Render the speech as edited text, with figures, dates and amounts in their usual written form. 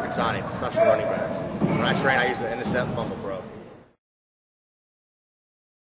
Kettani, professional running back. When I train, I use the Intercept Fumble Pro.